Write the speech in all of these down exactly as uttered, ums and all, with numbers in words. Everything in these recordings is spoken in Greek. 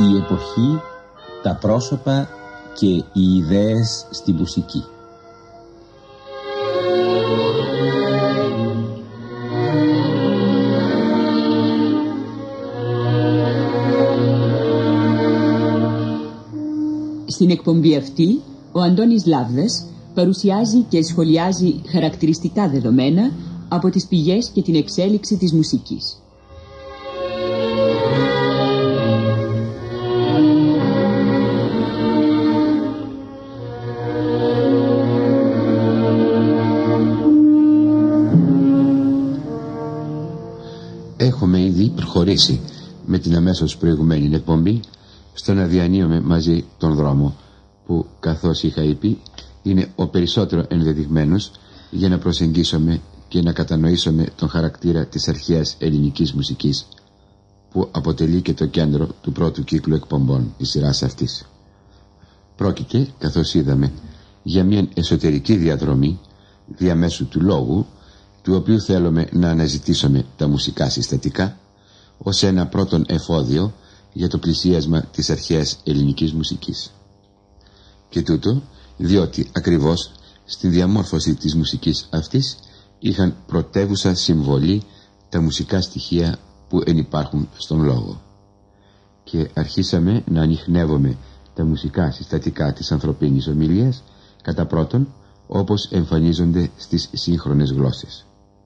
η εποχή, τα πρόσωπα και οι ιδέες στη μουσική. Στην εκπομπή αυτή, ο Αντώνης Λάβδας παρουσιάζει και σχολιάζει χαρακτηριστικά δεδομένα από τις πηγές και την εξέλιξη της μουσικής. Έχουμε ήδη προχωρήσει με την αμέσως προηγουμένη εκπομπή στο να διανύουμε μαζί τον δρόμο που, καθώς είχα πει, είναι ο περισσότερο ενδεδειγμένος για να προσεγγίσουμε και να κατανοήσουμε τον χαρακτήρα της αρχαίας ελληνικής μουσικής, που αποτελεί και το κέντρο του πρώτου κύκλου εκπομπών της σειράς αυτής. Πρόκειται, καθώς είδαμε, για μια εσωτερική διαδρομή διαμέσου του λόγου, του οποίου θέλουμε να αναζητήσουμε τα μουσικά συστατικά ως ένα πρώτον εφόδιο για το πλησίασμα της αρχαίας ελληνικής μουσικής. Και τούτο διότι ακριβώς στη διαμόρφωση της μουσικής αυτής είχαν πρωτεύουσα συμβολή τα μουσικά στοιχεία που ενυπάρχουν στον λόγο. Και αρχίσαμε να ανιχνεύουμε τα μουσικά συστατικά της ανθρωπίνης ομιλίας, κατά πρώτον όπως εμφανίζονται στις σύγχρονες γλώσσες.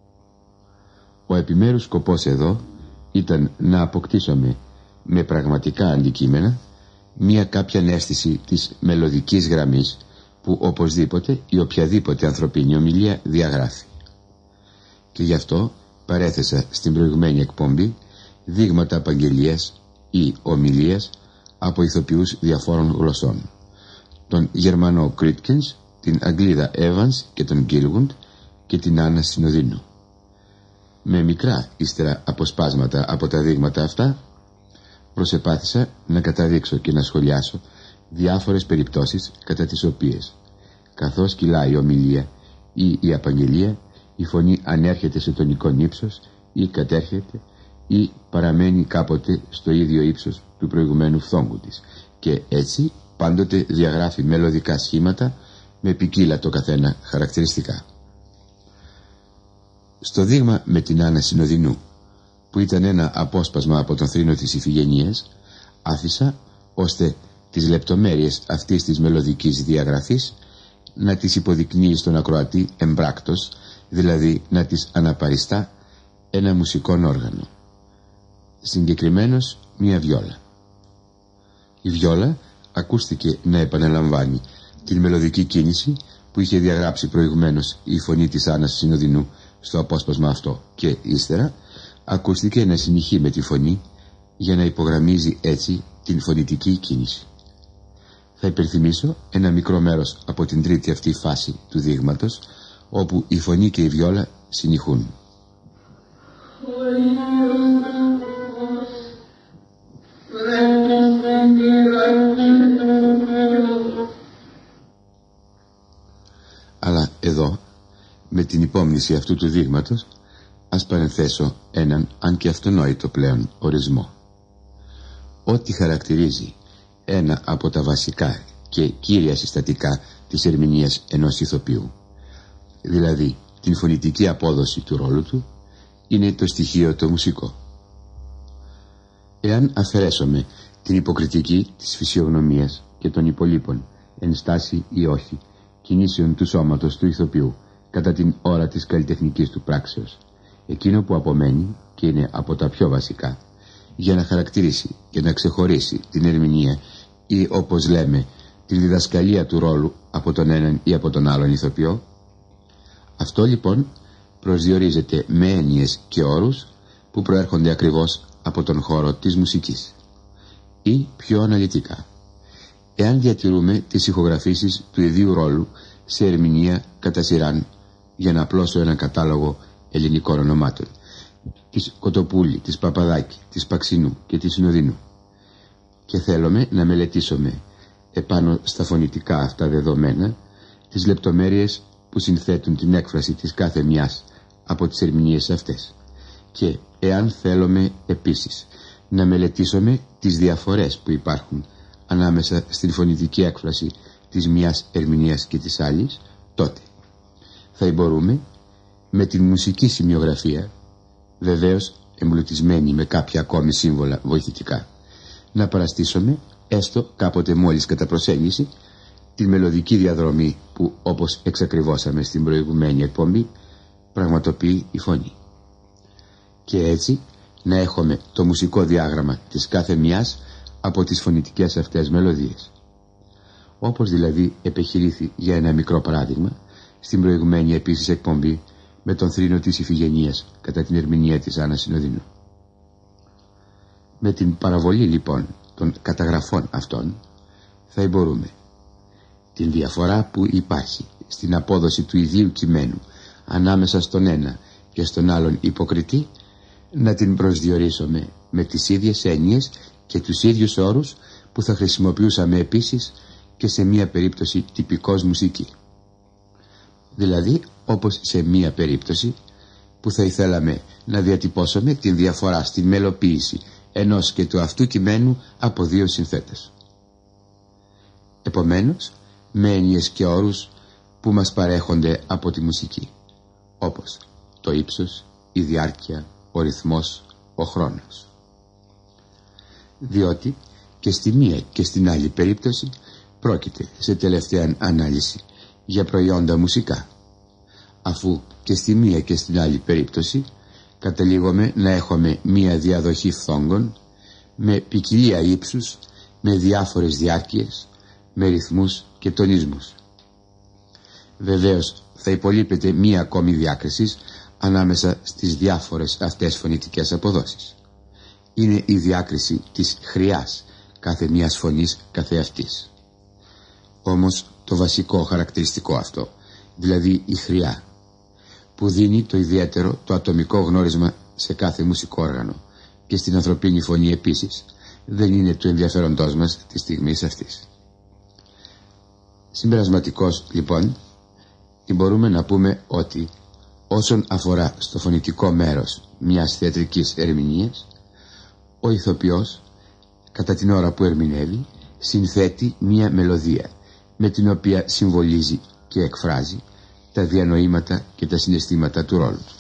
Ο επιμέρους σκοπός εδώ ήταν να αποκτήσουμε με πραγματικά αντικείμενα μία κάποια αίσθηση της μελωδικής γραμμής που οπωσδήποτε η οποιαδήποτε ανθρωπίνη ομιλία διαγράφει. Και γι' αυτό παρέθεσα στην προηγουμένη εκπομπή δείγματα απαγγελίας ή ομιλίας από ηθοποιούς διαφόρων γλωσσών, τον Γερμανό Κρίτκενς, την Αγγλίδα Evans και τον Γκίλγουντ και την Άννα Συνοδεινού. Με μικρά ύστερα αποσπάσματα από τα δείγματα αυτά προσεπάθησα να καταδείξω και να σχολιάσω διάφορες περιπτώσεις κατά τις οποίες, καθώς κυλάει η ομιλία ή η απαγγελία, η φωνή ανέρχεται σε τονικό ύψος ή κατέρχεται ή παραμένει κάποτε στο ίδιο ύψος του προηγουμένου φθόγκου της και έτσι πάντοτε διαγράφει μελωδικά σχήματα με ποικίλα το καθένα χαρακτηριστικά. Στο δείγμα με την Άννα Συνοδεινού, που ήταν ένα απόσπασμα από τον θρήνο της Ιφηγενίας, άφησα ώστε τις λεπτομέρειες αυτής της μελωδικής διαγραφής να τις υποδεικνύει στον ακροατή εμπράκτος, δηλαδή να τις αναπαριστά ένα μουσικό όργανο, συγκεκριμένος μία βιόλα. Η βιόλα ακούστηκε να επαναλαμβάνει την μελωδική κίνηση που είχε διαγράψει προηγουμένως η φωνή της Άννας Συνοδεινού στο απόσπασμα αυτό και ύστερα ακούστηκε να συνεχεί με τη φωνή για να υπογραμμίζει έτσι την φωνητική κίνηση. Θα υπενθυμίσω ένα μικρό μέρος από την τρίτη αυτή φάση του δείγματος, όπου η φωνή και η βιόλα συνηχούν. Αλλά εδώ, με την υπόμνηση αυτού του δείγματος, ας παρενθέσω έναν αν και αυτονόητο πλέον ορισμό. Ό,τι χαρακτηρίζει ένα από τα βασικά και κύρια συστατικά της ερμηνείας ενός ηθοποιού, δηλαδή την φωνητική απόδοση του ρόλου του, είναι το στοιχείο το μουσικό. Εάν αφαιρέσουμε την υποκριτική της φυσιογνωμίας και των υπολείπων ενστάση ή όχι κινήσεων του σώματος του ηθοποιού κατά την ώρα της καλλιτεχνικής του πράξεως, εκείνο που απομένει και είναι από τα πιο βασικά για να χαρακτηρίσει και να ξεχωρίσει την ερμηνεία ή, όπως λέμε, τη διδασκαλία του ρόλου από τον έναν ή από τον άλλον ηθοποιό, αυτό λοιπόν προσδιορίζεται με έννοιες και όρους που προέρχονται ακριβώς από τον χώρο της μουσικής. Ή πιο αναλυτικά, εάν διατηρούμε τις ηχογραφήσεις του ιδίου ρόλου σε ερμηνεία κατά σειράν, για να απλώσω ένα κατάλογο ελληνικών ονομάτων, της Κοτοπούλη, της Παπαδάκη, της Παξινού και της Συνοδεινού, και θέλουμε να μελετήσουμε επάνω στα φωνητικά αυτά δεδομένα τις λεπτομέρειες που συνθέτουν την έκφραση της κάθε μιας από τις ερμηνείες αυτές, και εάν θέλουμε επίσης να μελετήσουμε τις διαφορές που υπάρχουν ανάμεσα στην φωνητική έκφραση της μιας ερμηνείας και της άλλης, τότε θα μπορούμε με την μουσική σημειογραφία, βεβαίως εμπλουτισμένη με κάποια ακόμη σύμβολα βοηθητικά, να παραστήσουμε, έστω κάποτε μόλις κατά προσέγγιση, τη μελωδική διαδρομή που, όπως εξακριβώσαμε στην προηγουμένη εκπομπή, πραγματοποιεί η φωνή. Και έτσι να έχουμε το μουσικό διάγραμμα της κάθε μιας από τις φωνητικές αυτές μελωδίες. Όπως δηλαδή επεχειρήθη για ένα μικρό παράδειγμα στην προηγουμένη επίσης εκπομπή με τον θρήνο της Ιφηγενίας κατά την ερμηνεία της Άννας Συνοδεινού. Με την παραβολή λοιπόν των καταγραφών αυτών θα μπορούμε την διαφορά που υπάρχει στην απόδοση του ιδίου κειμένου ανάμεσα στον ένα και στον άλλον υποκριτή να την προσδιορίσουμε με τις ίδιες έννοιες και τους ίδιους όρους που θα χρησιμοποιούσαμε επίσης και σε μία περίπτωση τυπικός μουσική. Δηλαδή όπως σε μία περίπτωση που θα ήθελαμε να διατυπώσουμε την διαφορά στην μελοποίηση ενός και του αυτού κειμένου από δύο συνθέτες. Επομένως, με έννοιες και όρους που μας παρέχονται από τη μουσική, όπως το ύψος, η διάρκεια, ο ρυθμός, ο χρόνος. Διότι και στη μία και στην άλλη περίπτωση πρόκειται σε τελευταία ανάλυση για προϊόντα μουσικά, αφού και στη μία και στην άλλη περίπτωση καταλήγουμε να έχουμε μία διαδοχή φθόγκων με ποικιλία ύψους, με διάφορες διάρκειες, με ρυθμούς και τονισμούς. Βεβαίως θα υπολείπεται μία ακόμη διάκριση ανάμεσα στις διάφορες αυτές φωνητικές αποδόσεις. Είναι η διάκριση της χρειάς κάθε μίας φωνής καθεαυτής. Όμως το βασικό χαρακτηριστικό αυτό, δηλαδή η χρειά, που δίνει το ιδιαίτερο, το ατομικό γνώρισμα σε κάθε μουσικό όργανο και στην ανθρωπίνη φωνή επίσης, δεν είναι του ενδιαφέροντός μας τη στιγμή αυτής. Συμπερασματικώς λοιπόν μπορούμε να πούμε ότι όσον αφορά στο φωνητικό μέρος μιας θεατρικής ερμηνείας, ο ηθοποιός κατά την ώρα που ερμηνεύει συνθέτει μια μελωδία με την οποία συμβολίζει και εκφράζει τα διανοήματα και τα συναισθήματα του ρόλου του.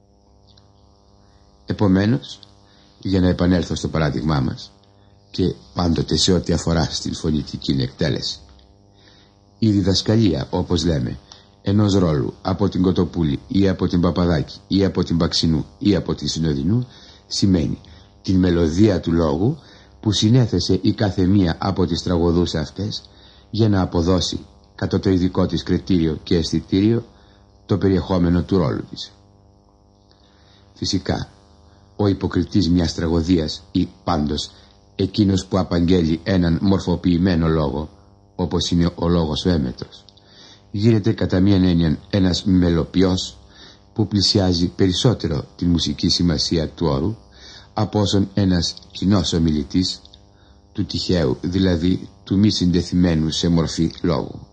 Επομένως, για να επανέλθω στο παράδειγμά μας και πάντοτε σε ό,τι αφορά στην φωνητική εκτέλεση, η διδασκαλία, όπως λέμε, ενός ρόλου από την Κοτοπούλη ή από την Παπαδάκη ή από την Παξινού ή από την Συνοδεινού σημαίνει την μελωδία του λόγου που συνέθεσε η κάθε μία από τις τραγωδούς αυτές για να αποδώσει κατά το ειδικό της κριτήριο και αισθητήριο το περιεχόμενο του ρόλου της. Φυσικά, ο υποκριτής μιας τραγωδίας ή πάντως εκείνος που απαγγέλει έναν μορφοποιημένο λόγο, όπως είναι ο λόγος ο έμετρος, γίνεται κατά μίαν έννοια ένας μελοποιός που πλησιάζει περισσότερο την μουσική σημασία του όρου από όσον ένας κοινός ομιλητής του τυχαίου, δηλαδή του μη συντεθειμένου σε μορφή λόγου.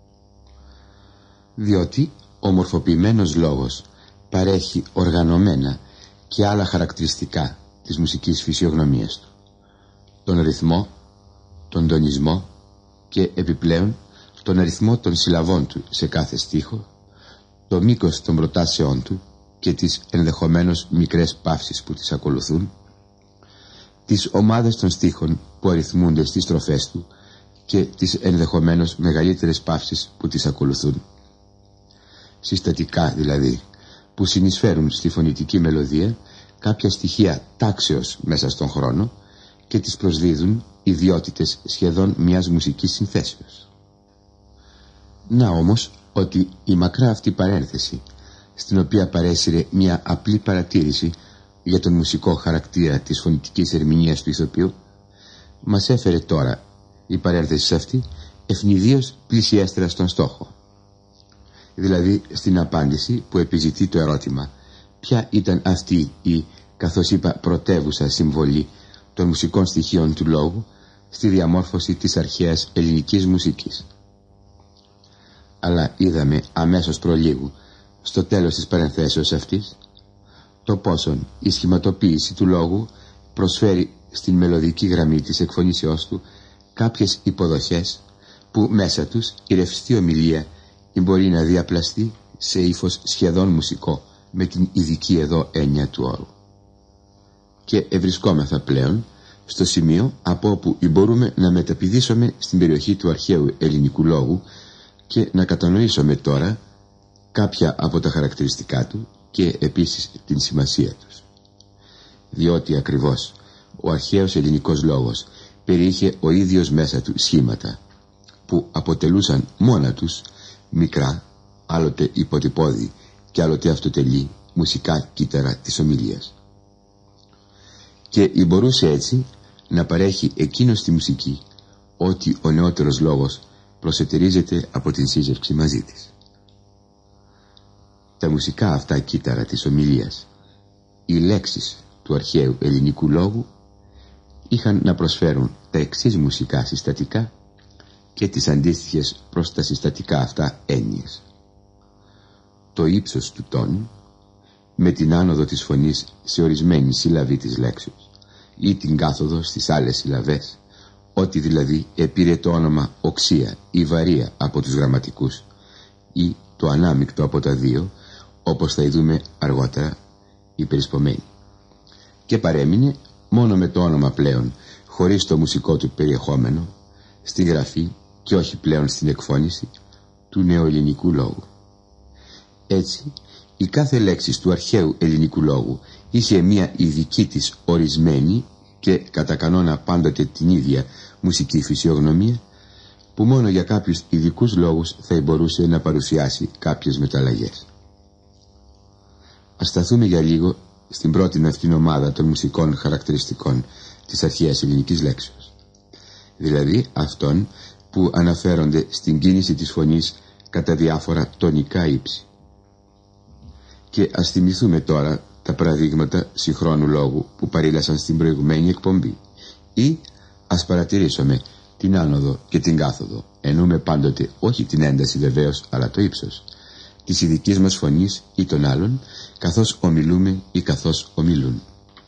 Διότι ο μορφοποιημένος λόγος παρέχει οργανωμένα και άλλα χαρακτηριστικά της μουσικής φυσιογνωμίας του, τον ρυθμό, τον τονισμό και επιπλέον τον αριθμό των συλλαβών του σε κάθε στίχο, το μήκος των προτάσεών του και τις ενδεχομένως μικρές παύσεις που τις ακολουθούν, τις ομάδες των στίχων που αριθμούνται στις στροφές του και τις ενδεχομένως μεγαλύτερες παύσεις που τις ακολουθούν. Συστατικά δηλαδή, που συνεισφέρουν στη φωνητική μελωδία κάποια στοιχεία τάξεως μέσα στον χρόνο και τις προσδίδουν ιδιότητες σχεδόν μιας μουσικής συνθέσεως. Να όμως ότι η μακρά αυτή παρένθεση, στην οποία παρέσυρε μια απλή παρατήρηση για τον μουσικό χαρακτήρα της φωνητικής ερμηνείας του ηθοποιού, μας έφερε τώρα η παρένθεση αυτή ευνηδίως πλησιέστερα στον στόχο, δηλαδή στην απάντηση που επιζητεί το ερώτημα ποια ήταν αυτή η, καθώς είπα, πρωτεύουσα συμβολή των μουσικών στοιχείων του λόγου στη διαμόρφωση της αρχαίας ελληνικής μουσικής. Αλλά είδαμε αμέσως προλίγου στο τέλος της παρενθέσεως αυτής το πόσον η σχηματοποίηση του λόγου προσφέρει στην μελωδική γραμμή της εκφωνήσεώς του κάποιες υποδοχές που μέσα τους η ρευστή ομιλία μπορεί να διαπλαστεί σε ύφος σχεδόν μουσικό με την ειδική εδώ έννοια του όρου. Και ευρισκόμεθα πλέον στο σημείο από όπου μπορούμε να μεταπηδήσουμε στην περιοχή του αρχαίου ελληνικού λόγου και να κατανοήσουμε τώρα κάποια από τα χαρακτηριστικά του και επίσης την σημασία τους. Διότι ακριβώς ο αρχαίος ελληνικός λόγος περιείχε ο ίδιος μέσα του σχήματα που αποτελούσαν μόνα τους μικρά, άλλοτε υποτυπώδη και άλλοτε αυτοτελή μουσικά κύτταρα της ομιλίας. Και μπορούσε έτσι να παρέχει εκείνο στη μουσική ότι ο νεότερος λόγος προσετερίζεται από την σύζευξη μαζί της. Τα μουσικά αυτά κύτταρα της ομιλίας, οι λέξεις του αρχαίου ελληνικού λόγου, είχαν να προσφέρουν τα εξής μουσικά συστατικά και τις αντίστοιχες προς τα συστατικά αυτά έννοιες. Το ύψος του τόνου με την άνοδο της φωνής σε ορισμένη σύλλαβη της λέξεως ή την κάθοδο στις άλλες συλλαβές, ότι δηλαδή επήρε το όνομα οξία ή βαρία από τους γραμματικούς, ή το ανάμεικτο από τα δύο, όπως θα ειδούμε αργότερα υπερισπομένη, και παρέμεινε μόνο με το όνομα πλέον, χωρίς το μουσικό του περιεχόμενο, στη γραφή και όχι πλέον στην εκφώνηση του νεοελληνικού λόγου. Έτσι, η κάθε λέξη του αρχαίου ελληνικού λόγου είχε μία ειδική της ορισμένη και κατά κανόνα πάντοτε την ίδια μουσική φυσιογνωμία, που μόνο για κάποιους ειδικούς λόγους θα μπορούσε να παρουσιάσει κάποιες μεταλλαγές. Ας σταθούμε για λίγο στην πρώτη αυτήν ομάδα των μουσικών χαρακτηριστικών της αρχαίας ελληνικής λέξεως, δηλαδή αυτών που αναφέρονται στην κίνηση της φωνής κατά διάφορα τονικά ύψη. Και ας θυμηθούμε τώρα τα παραδείγματα συγχρόνου λόγου που παρήλασαν στην προηγουμένη εκπομπή, ή ας παρατηρήσουμε την άνοδο και την κάθοδο, εννοούμε πάντοτε όχι την ένταση βεβαίως αλλά το ύψος της ειδικής μας φωνής ή των άλλων, καθώς ομιλούμε ή καθώς ομιλούν.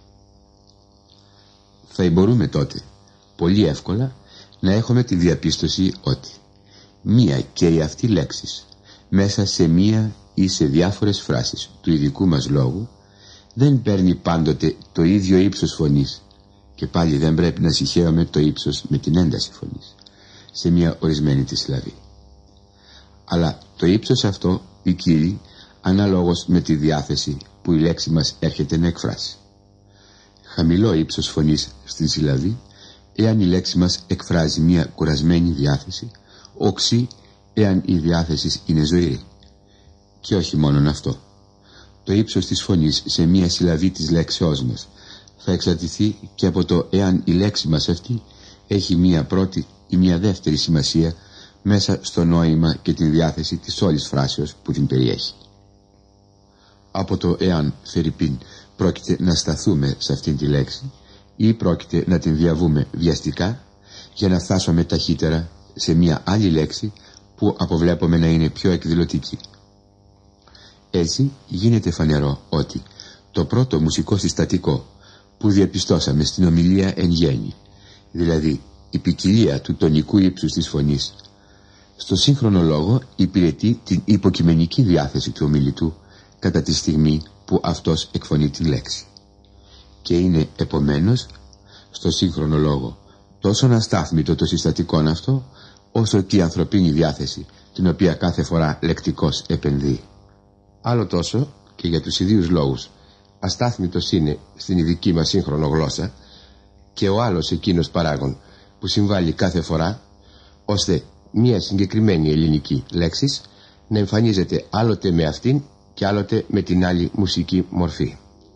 Θα μπορούμε τότε πολύ εύκολα να έχουμε τη διαπίστωση ότι μία και η αυτή λέξης μέσα σε μία ή σε διάφορες φράσεις του ειδικού μας λόγου δεν παίρνει πάντοτε το ίδιο ύψος φωνής, και πάλι δεν πρέπει να συγχαίουμε το ύψος με την ένταση φωνής σε μία ορισμένη τη συλλαβή, αλλά το ύψος αυτό ποικίλει αναλόγως με τη διάθεση που η λέξη μας έρχεται να εκφράσει. Χαμηλό ύψος φωνής στην συλλαβή εάν η λέξη μας εκφράζει μία κουρασμένη διάθεση, οξύ εάν η διάθεση είναι ζωηρή. Και όχι μόνον αυτό, το ύψος της φωνής σε μία συλλαβή της λέξεώς μας θα εξαρτηθεί και από το εάν η λέξη μας αυτή έχει μία πρώτη ή μία δεύτερη σημασία μέσα στο νόημα και την διάθεση της όλης φράσεως που την περιέχει. Από το εάν, φερειπίν, πρόκειται να σταθούμε σε αυτήν τη λέξη ή πρόκειται να την διαβούμε βιαστικά για να φτάσουμε ταχύτερα σε μία άλλη λέξη που αποβλέπουμε να είναι πιο εκδηλωτική. Έτσι γίνεται φανερό ότι το πρώτο μουσικό συστατικό που διαπιστώσαμε στην ομιλία εν γέννη, δηλαδή η ποικιλία του τονικού ύψους της φωνής, στο σύγχρονο λόγο υπηρετεί την υποκειμενική διάθεση του ομιλητού κατά τη στιγμή που αυτός εκφωνεί την λέξη, και είναι επομένως στο σύγχρονο λόγο τόσο αστάθμητο το συστατικόν αυτό, όσο και η ανθρωπίνη διάθεση, την οποία κάθε φορά λεκτικός επενδύει. Άλλο τόσο και για τους ιδίους λόγους αστάθμητος είναι στην ειδική μας σύγχρονο γλώσσα και ο άλλος εκείνος παράγων που συμβάλλει κάθε φορά ώστε μία συγκεκριμένη ελληνική λέξη να εμφανίζεται άλλοτε με αυτήν και άλλοτε με την άλλη μουσική μορφή.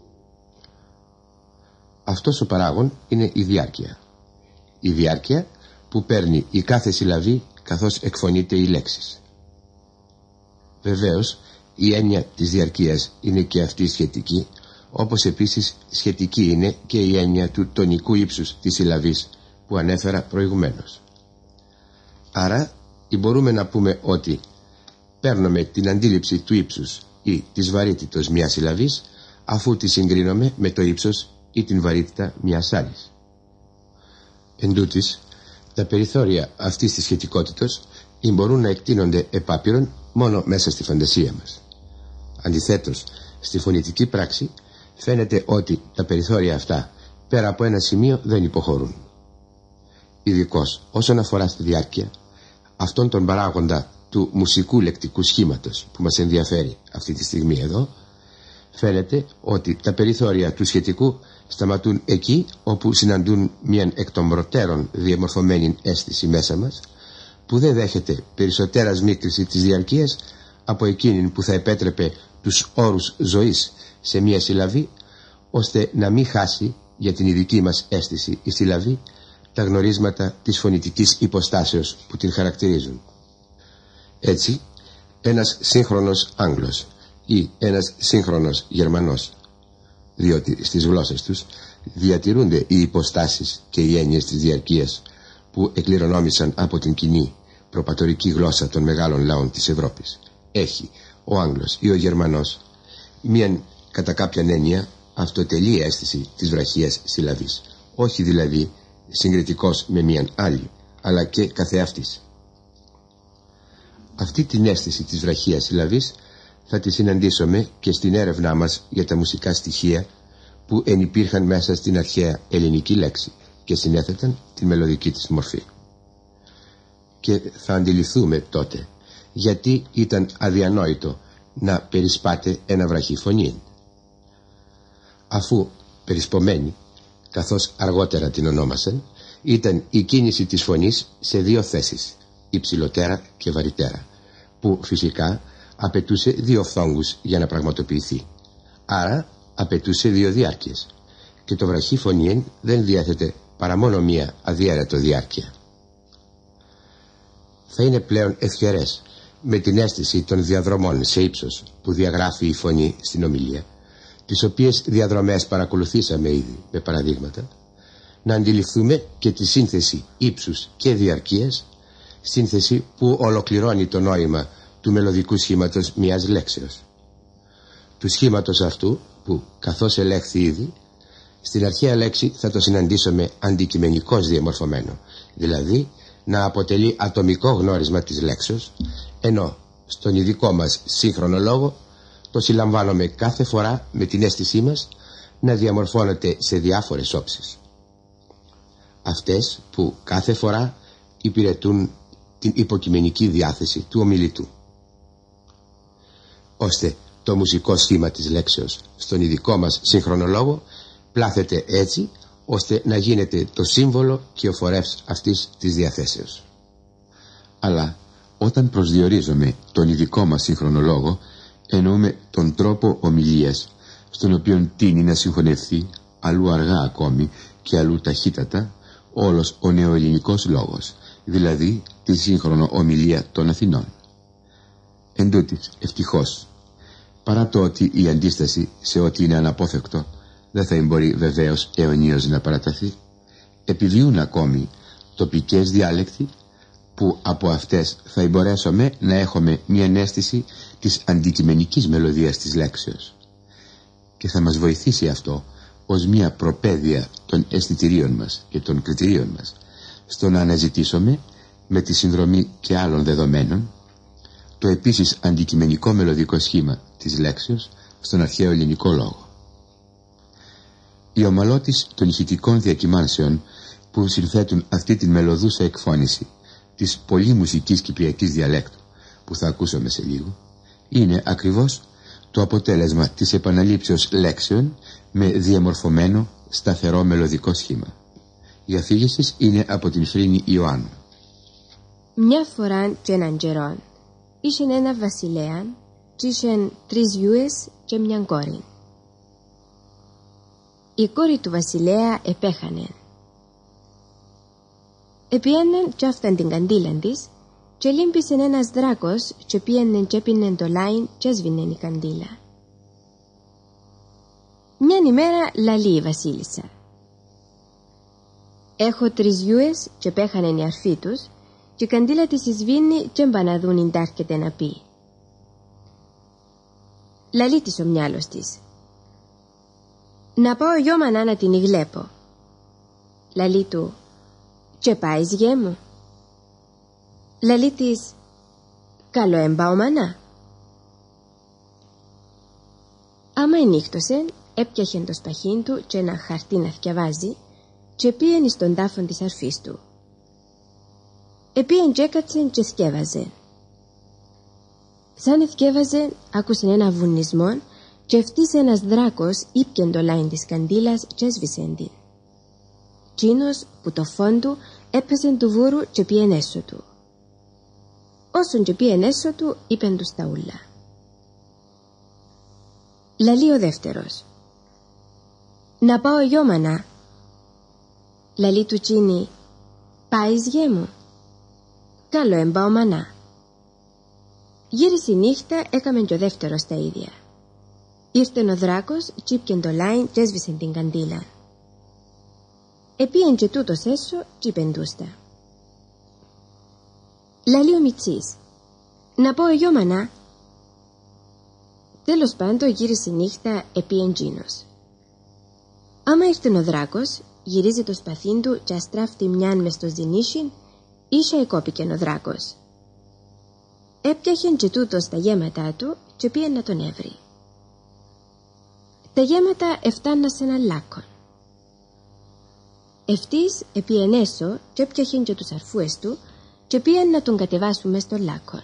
Αυτός ο παράγων είναι η διάρκεια. Η διάρκεια που παίρνει η κάθε συλλαβή καθώς εκφωνείται η λέξη. Βεβαίως η έννοια της διαρκείας είναι και αυτή σχετική, όπως επίσης σχετική είναι και η έννοια του τονικού ύψους της συλλαβής που ανέφερα προηγουμένως. Άρα μπορούμε να πούμε ότι παίρνουμε την αντίληψη του ύψους ή της βαρύτητος μιας συλλαβής αφού τη συγκρίνουμε με το ύψος ή την βαρύτητα μιας άλλης. Εν τούτης, τα περιθώρια αυτής της σχετικότητος μπορούν να εκτείνονται επάπειρον μόνο μέσα στη φαντασία μας. Αντιθέτως, στη φωνητική πράξη φαίνεται ότι τα περιθώρια αυτά πέρα από ένα σημείο δεν υποχωρούν. Ειδικώς όσον αφορά στη διάρκεια, αυτόν τον παράγοντα του μουσικού λεκτικού σχήματος που μας ενδιαφέρει αυτή τη στιγμή εδώ, φαίνεται ότι τα περιθώρια του σχετικού σταματούν εκεί όπου συναντούν μια εκ των προτέρων διαμορφωμένη αίσθηση μέσα μας, που δεν δέχεται περισσότερας μίκριση της διαρκείας από εκείνη που θα επέτρεπε τους όρους ζωής σε μια συλλαβή, ώστε να μην χάσει για την ειδική μας αίσθηση η συλλαβή τα γνωρίσματα της φωνητικής υποστάσεως που την χαρακτηρίζουν. Έτσι, ένας σύγχρονος Άγγλος ή ένας σύγχρονος Γερμανός, διότι στις γλώσσες τους διατηρούνται οι υποστάσεις και οι έννοιες της διαρκείας που εκληρονόμησαν από την κοινή προπατορική γλώσσα των μεγάλων λαών της Ευρώπης, έχει ο Άγγλος ή ο Γερμανός μίαν κατά κάποιαν έννοια αυτοτελή αίσθηση της βραχίας συλλαβής, όχι δηλαδή συγκριτικός με μίαν άλλη, αλλά και καθεαυτής. Αυτή την αίσθηση της βραχίας συλλαβής θα τη συναντήσουμε και στην έρευνά μας για τα μουσικά στοιχεία που ενυπήρχαν μέσα στην αρχαία ελληνική λέξη και συνέθεταν τη μελωδική της μορφή. Και θα αντιληφθούμε τότε γιατί ήταν αδιανόητο να περισπάται ένα βραχή φωνή, αφού περισπομένη, καθώς αργότερα την ονόμασαν, ήταν η κίνηση της φωνής σε δύο θέσεις, υψηλότερα και βαρυτέρα, που φυσικά απαιτούσε δύο φθόγκους για να πραγματοποιηθεί. Άρα απαιτούσε δύο διάρκειες, και το βραχή φωνή δεν διέθετε παρά μόνο μία αδιέρετο διάρκεια. Θα είναι πλέον ευχερές με την αίσθηση των διαδρομών σε ύψος που διαγράφει η φωνή στην ομιλία, τις οποίες διαδρομές παρακολουθήσαμε ήδη με παραδείγματα, να αντιληφθούμε και τη σύνθεση ύψους και διαρκείας, σύνθεση που ολοκληρώνει το νόημα του μελωδικού σχήματος μιας λέξεως. Του σχήματος αυτού που, καθώς ελέγχθη ήδη, στην αρχαία λέξη θα το συναντήσουμε αντικειμενικώς διαμορφωμένο, δηλαδή να αποτελεί ατομικό γνώρισμα της λέξεως, ενώ στον ειδικό μας σύγχρονο λόγο το συλλαμβάνουμε κάθε φορά με την αίσθησή μας να διαμορφώνεται σε διάφορες όψεις. Αυτές που κάθε φορά υπηρετούν την υποκειμενική διάθεση του ομιλητού, ώστε το μουσικό σχήμα της λέξεως στον ειδικό μας σύγχρονο λόγο πλάθεται έτσι ώστε να γίνεται το σύμβολο και ο φορεύς αυτής της διαθέσεως. Αλλά όταν προσδιορίζουμε τον ειδικό μας σύγχρονο λόγο, εννοούμε τον τρόπο ομιλίας, στον οποίο τείνει να συγχωνευτεί, αλλού αργά ακόμη και αλλού ταχύτατα, όλος ο νεοελληνικός λόγος, δηλαδή τη σύγχρονο ομιλία των Αθηνών. Εν τούτης, ευτυχώς, παρά το ότι η αντίσταση σε ό,τι είναι αναπόφευκτο δεν θα μπορεί βεβαίως αιωνίως να παραταθεί, επιβιούν ακόμη τοπικές διάλεκτοι που από αυτές θα μπορέσουμε να έχουμε μια αίσθηση της αντικειμενικής μελωδίας της λέξεως, και θα μας βοηθήσει αυτό ως μια προπαίδεια των αισθητηρίων μας και των κριτηρίων μας στο να αναζητήσουμε με τη συνδρομή και άλλων δεδομένων το επίσης αντικειμενικό μελωδικό σχήμα της λέξεως στον αρχαίο ελληνικό λόγο. Η ομαλότης των ηχητικών διακυμάνσεων που συνθέτουν αυτή την μελωδούσα εκφώνηση της πολύ μουσικής κυπριακής διαλέκτου που θα ακούσουμε σε λίγο, είναι ακριβώς το αποτέλεσμα της επαναλήψεως λέξεων με διαμορφωμένο σταθερό μελωδικό σχήμα. Η αφήγηση είναι από την Φρίνη Ιωάννου. Μια φορά και έναν καιρόν είχεν ένα βασιλέα και είχεν τρεις γιούες και μια κόρη. Η κόρη του βασιλέα επέχανε. Επίενεν και αυτήν την καντήλαν της και λύμπησεν ένας δράκος και πιένεν και έπινεν το λάιν και έσβηνεν η καντήλα. Μιαν ημέρα λαλεί η βασίλισσα. Έχω τρεις γιούες και πέχανεν οι αρφοί τους και η καντήλα της εισβήνει και μπαναδούν εντάρχεται να πει. Λαλεί της ο μυάλος της. Να πάω γιώμανα να την ηγλέπω. Λαλεί του. «Και πάεις γέ μου». Λαλεί της «Καλό έμπαω μανά». Άμα ενύχτωσεν, έπιαχεν το σπαχίν του και ένα χαρτί να θκιαβάζει και πήγαινε στον τάφον της αρφής του. Επίεν τζέκατσεν και θκιέβαζε. Σαν εθκιέβαζε, άκουσεν ένα βουνισμό και ευτής ένας δράκος ήπιεν το λάιν της καντήλας και έσβησεν την. Τσίνος που το φόντου έπεσεν του βούρου και πήγεν έσω του. Όσον και πήγεν έσω του, είπεν του στα ούλα. Λαλεί ο δεύτερος. «Να πάω γιο μανά». Λαλεί του τσίνη «Πάεις γέ μου». «Καλό έμπαω μανά». Γύρισε η νύχτα, έκαμε και ο δεύτερος τα ίδια. Ήρθεν ο δράκος, τσίπιεν το λάιν και έσβησεν την καντήλα. Επίεν και τούτος έσω κι είπεν τούστα. Λαλεί ο μιτσής «Να πάω γιο μανά». Τέλος πάντων γύρισε η νύχτα, επίεν τζίνος. Άμα ήρθεν ο δράκος, γυρίζει το σπαθίν του και αστράφτει μιαν μες στο ζυνίσιν, ίσα εκόπηκεν ο δράκος. Έπιαχεν και τούτος τα γέματά του και πήγεν να τον έβρει. Τα γέματα εφτάναν σε έναν λάκκον. Ευτής επίεν έσω και έπιαχεν και τους αρφούες του και πήγεν να τον κατεβάσουν μες στο λάκκον.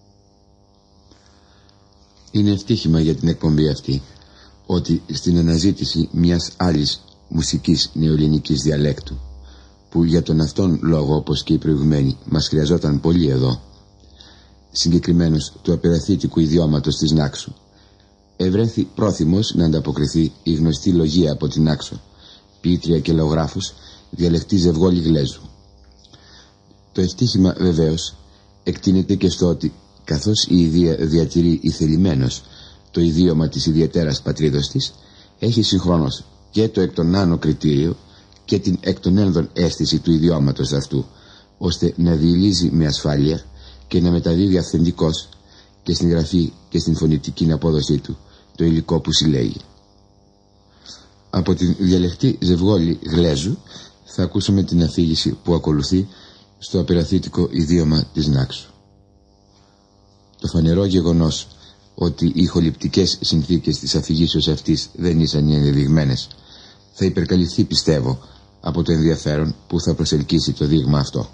Είναι ευτύχημα για την εκπομπή αυτή ότι στην αναζήτηση μιας άλλης μουσικής νεοελληνικής διαλέκτου, που για τον αυτόν λόγο, όπως και οι προηγουμένοι, μας χρειαζόταν πολύ εδώ, συγκεκριμένως του απεραθήτικου ιδιώματος της Νάξου, ευρέθη πρόθυμος να ανταποκριθεί η γνωστή λογία από την Νάξο, ποιήτρια και λαογράφος, διαλεκτή Ζευγόλη Γλέζου. Το ευτύχημα βεβαίως εκτείνεται και στο ότι, καθώς η Ιδία διατηρεί ηθελημένος το ιδίωμα της ιδιαιτέρας πατρίδος της, έχει συγχρόνως και το εκ των άνω κριτήριο και την εκ των ένδων αίσθηση του ιδιώματος αυτού, ώστε να διηλίζει με ασφάλεια και να μεταδίδει αυθεντικός και στην γραφή και στην φωνητική απόδοσή του το υλικό που συλλέγει. Από την διαλεκτή Ζευγόλη Γλέζου θα ακούσουμε την αφήγηση που ακολουθεί στο απεραθήτικο ιδίωμα της Νάξου. Το φανερό γεγονός ότι οι ηχοληπτικές συνθήκες της αφηγήσεως αυτής δεν ήσαν οι ενδεδειγμένες θα υπερκαλυφθεί, πιστεύω, από το ενδιαφέρον που θα προσελκύσει το δείγμα αυτό.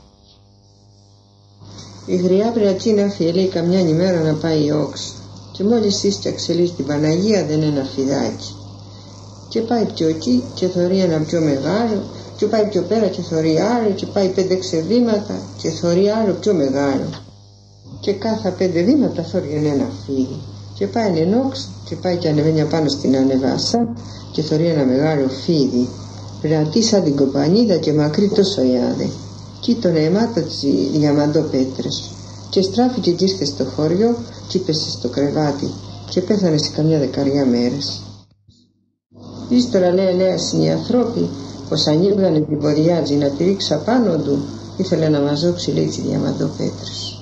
Η γριά Πριατσίνα φίλη καμιά ημέρα να πάει όξ και μόλις ίστιαξε λίγο στην Παναγία δεν ένα φιδάκι και πάει πιο εκεί και θωρεί ένα πιο μεγάλο και πάει πιο πέρα και θωρεί άλλο και πάει πέντε-έξι βήματα και θωρεί άλλο πιο μεγάλο και κάθε πέντε βήματα θωρεί ένα φίδι και πάει ενόξ και πάει και ανεβαίνει πάνω στην ανεβάσα και θωρεί ένα μεγάλο φίδι πρατή σαν την κοπανίδα και μακρύ τόσο ιάδε κι τον αίματα της διαμαντόπέτρες και στράφηκε εκεί στο χωριό και πέσε στο κρεβάτι και πέθανε σε καμιά δεκαριά μέρες. Ύστερα λέει λέει οι ανθρώποι πως ανοίγανε την ποδιάτζη να τη ρίξει απάνω του, ήθελε να μαζόξει λέει τις διαμαντόπέτρες.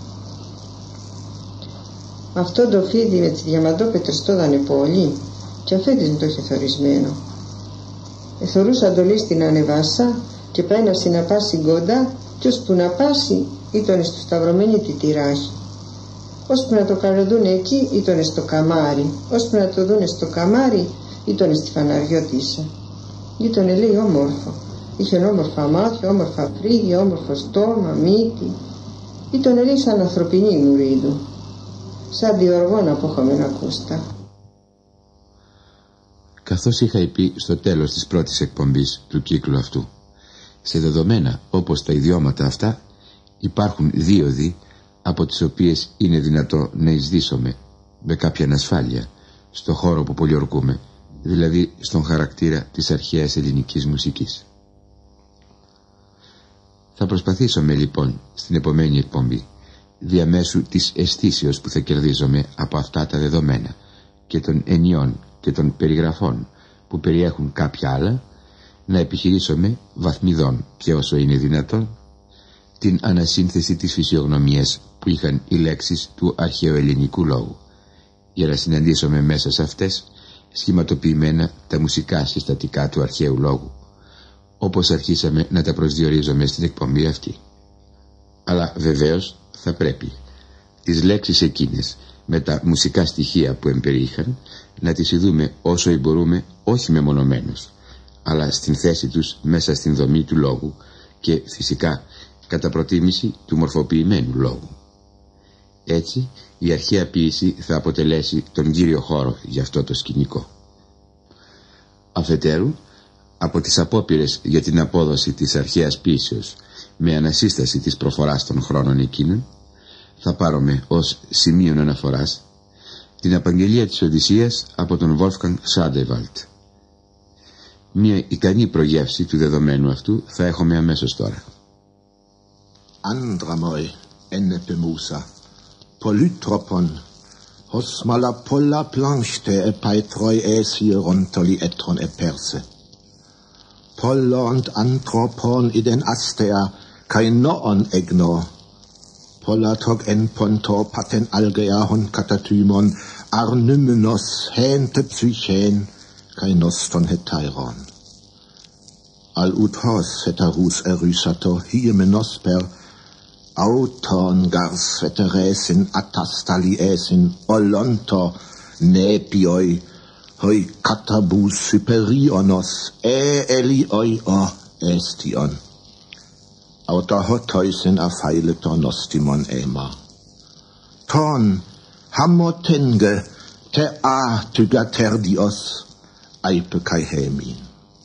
Αυτό το φίδι με τις διαμαντόπετρες το έδανε πολύ και αφέντης μου το είχε θωρισμένο. Εθωρούσαν το λέει στην ανεβάσα και πάει να συναπάσει κοντά και ώσπου να πάσει ήταν στο σταυρωμένη τη τυράχη. Ώσπου να το καλωδούν εκεί ήταν στο καμάρι, ώσπου να το δούνε στο καμάρι ήταν στη φαναριώτισσα. Ήτανε λέει όμορφο, είχε όμορφα μάτια, όμορφα φρύδια, όμορφο στόμα, μύτη. Ήτανε λέει σαν ανθρωπινή νουρίδου, σαν διοργώνα που είχαμε να ακούστα. Καθώς είχα πει στο τέλος της πρώτης εκπομπής του κύκλου αυτού, σε δεδομένα όπως τα ιδιώματα αυτά υπάρχουν δίωδοι από τις οποίες είναι δυνατό να εισδύσουμε με κάποια ανασφάλεια στο χώρο που πολιορκούμε, δηλαδή στον χαρακτήρα της αρχαίας ελληνικής μουσικής. Θα προσπαθήσουμε λοιπόν στην επομένη εκπομπή, διαμέσου της αισθήσεως που θα κερδίζομαι από αυτά τα δεδομένα και των ενιών και των περιγραφών που περιέχουν κάποια άλλα, να επιχειρήσουμε βαθμιδών και όσο είναι δυνατόν την ανασύνθεση της φυσιογνωμίας που είχαν οι λέξεις του αρχαίου ελληνικού λόγου, για να συναντήσουμε μέσα σε αυτές σχηματοποιημένα τα μουσικά συστατικά του αρχαίου λόγου, όπως αρχίσαμε να τα προσδιορίζουμε στην εκπομπή αυτή. Αλλά βεβαίως θα πρέπει τις λέξεις εκείνες με τα μουσικά στοιχεία που εμπεριείχαν να τις ειδούμε όσο μπορούμε, όχι μεμονωμένως, αλλά στην θέση τους μέσα στην δομή του λόγου και φυσικά κατά προτίμηση του μορφοποιημένου λόγου. Έτσι η αρχαία ποίηση θα αποτελέσει τον κύριο χώρο για αυτό το σκηνικό. Αφετέρου, από τις απόπειρες για την απόδοση της αρχαίας ποίησεως με ανασύσταση της προφοράς των χρόνων εκείνων, θα πάρουμε ως σημείο αναφοράς την απαγγελία της Οδυσσίας από τον Wolfgang Sandewald. Μια ικανή προγεύση του δεδομένου αυτού θα έχουμε αμέσως τώρα. Andramoi enne Musa, polytropon, hos malapolla planchte e paitroi esieron toli etron e perse. Polla und anthropon iden astea, kai noon egno. Polla tog en ponto paten algea hon katatymon, arnymenos hente psychen, kai noston hetairon. Al ut hos hetarus erysato hiemenosper, auton gars veteresin atastaliesin olonto nepioi hoi katabus hyperionos e elioi o estion. Auta hotoisin a feileto nostimon ema. Ton hamotenge te a tygaterdios aipe kai hemin.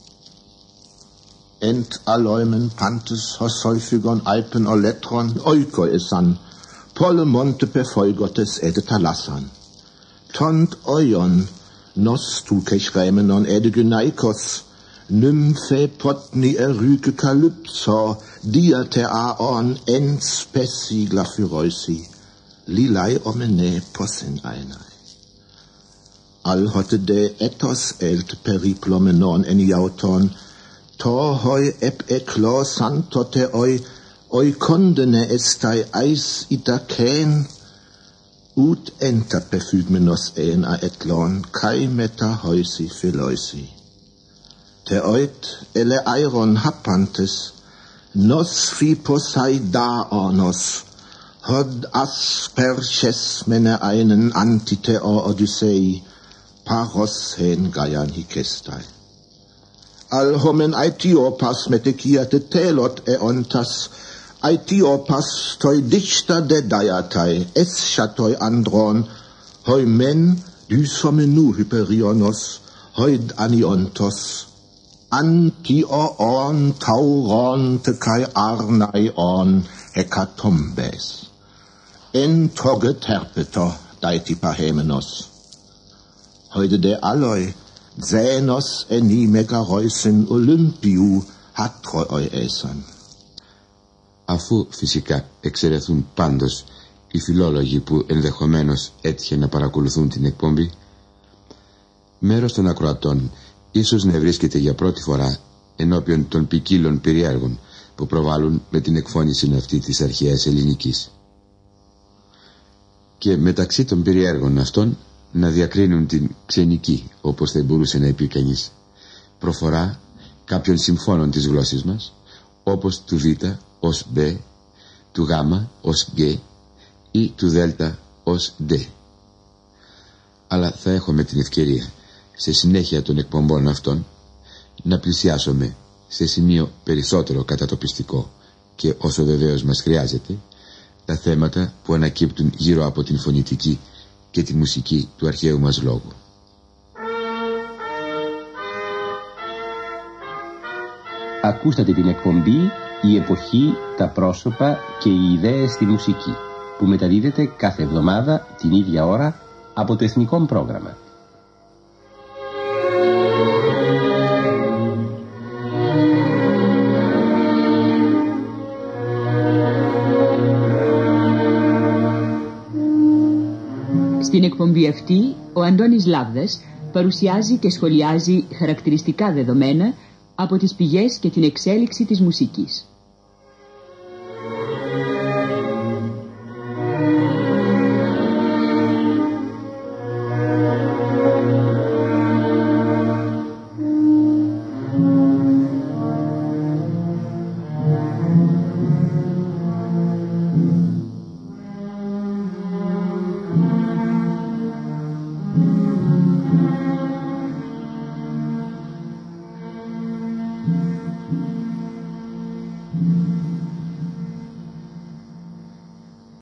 Ent aleumen pantes hos häufigon alpen oletron oiko esan, polle monte befolgotes edeta lassan. Tont oion, nos tu kechremenon ede gynaikos, nymphe potni eryke kalypso, diate aon ens pessi glaphyroisi, lilai omene posin einai. Al hotte de ethos elt periplomenon eniauton, to hoi ep eklo santote oi oi kondene estai eis itaken ut enta perfygmenos en a etlon kai meta hoisi philoisi. Te oit ele airon hapantes nos fi posai daonos hod asperches mene einen antite o odyssei paros hen gaian hikestai. Al homen Aitiopas metekiate telot eontas, Aitiopas toi dichta de diatai, eschatoi andron, hoi men dys homenu hyperionos, hoid aniontos, antio on tauron te kai arnai on hekatombes. En toge terpeto daiti pahemenos. Hoide de aloi, Zenos eni megaroisen Olympiu hatro oi esan. Αφού φυσικά εξαιρεθούν πάντως οι φιλόλογοι που ενδεχομένως έτυχε να παρακολουθούν την εκπομπή, μέρος των ακροατών ίσως να βρίσκεται για πρώτη φορά ενώπιον των ποικίλων περιέργων που προβάλλουν με την εκφώνηση αυτή της αρχαίας ελληνικής. Και μεταξύ των περιέργων αυτών να διακρίνουν την ξενική, όπως θα μπορούσε να πει κανείς, προφορά κάποιων συμφώνων της γλώσσης μας, όπως του Β ως Β, του Γ ως Γ ή του Δ ως Δ. Αλλά θα έχουμε την ευκαιρία σε συνέχεια των εκπομπών αυτών να πλησιάσουμε σε σημείο περισσότερο κατατοπιστικό και όσο βεβαίως μας χρειάζεται τα θέματα που ανακύπτουν γύρω από την φωνητική και τη μουσική του αρχαίου μας λόγου. Ακούσατε την εκπομπή «Η εποχή, τα πρόσωπα και οι ιδέες στη μουσική» που μεταδίδεται κάθε εβδομάδα την ίδια ώρα από το Εθνικό Πρόγραμμα. Στην εκπομπή αυτή, ο Αντώνης Λάβδας παρουσιάζει και σχολιάζει χαρακτηριστικά δεδομένα από τις πηγές και την εξέλιξη της μουσικής.